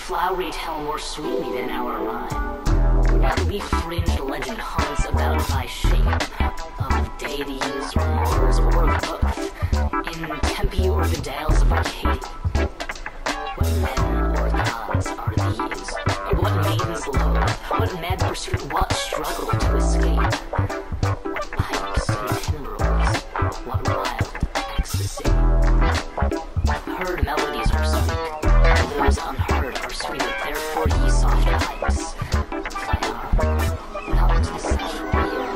flowery tell more sweetly than our rhyme. That leaf-fringed legend haunts about thy shape of deities, wars, or both, in Tempe or the dales of Arcadia. What men or gods are these? What maidens love? What mad pursuit? What struggle to escape? What pipes and timbrels? What wild ecstasy? Heard melodies are sweet, those unheard are sweeter. Therefore, ye soft pipes, fly on, not such real.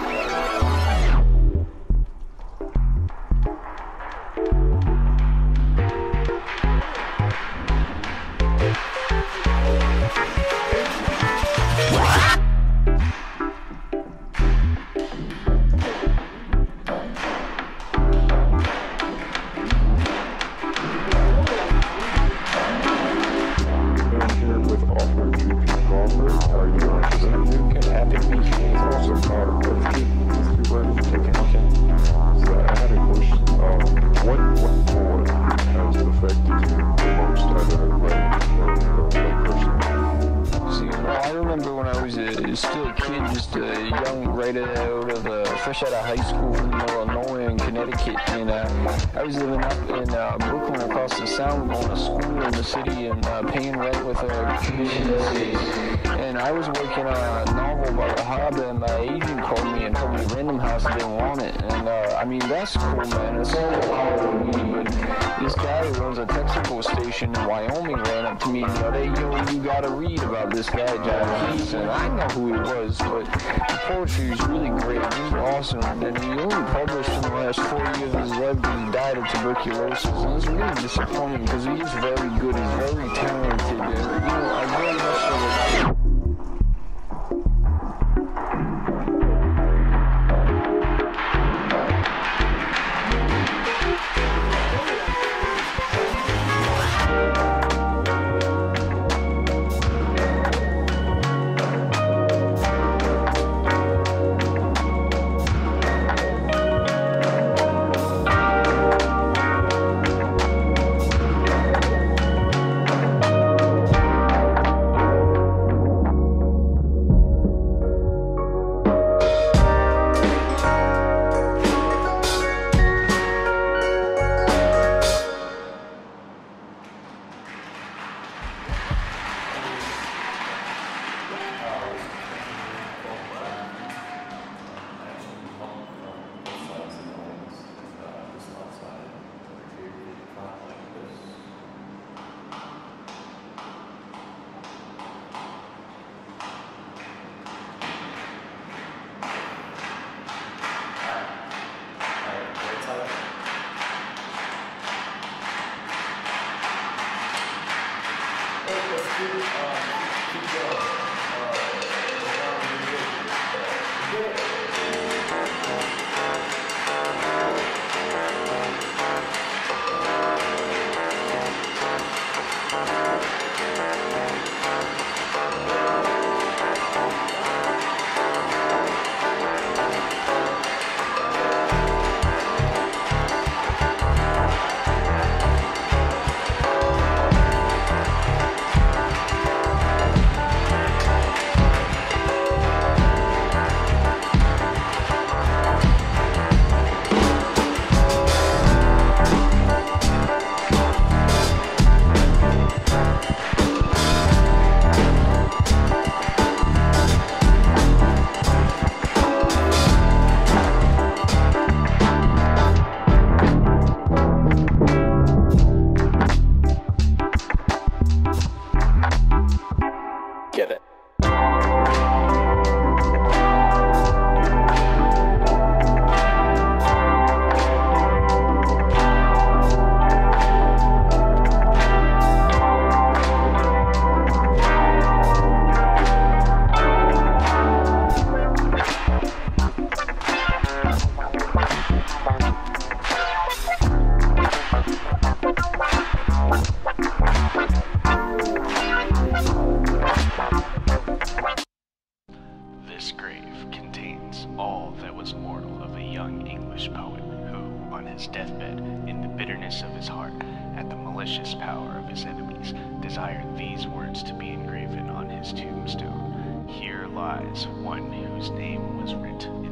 Fresh out of high school from the middle of nowhere in Connecticut, and I was living up in Brooklyn across the Sound, going to school in the city and paying rent with commission essays. And I was working on a novel about the Hobbit, and my agent called me and told me Random House didn't want it. And I mean, that's cool, man. It's all power to me, but this guy who runs a Texaco station in Wyoming ran up to me the other day, yo, you gotta read about this guy, John Cleese. And I know who he was, but the poetry is really great. He's awesome. And he only published in the last 4 years of his life, but he died of tuberculosis. And it's really disappointing because he is very good. He's very talented. And, I very much so. at the malicious power of his enemies, desired these words to be engraven on his tombstone: "Here lies one whose name was writ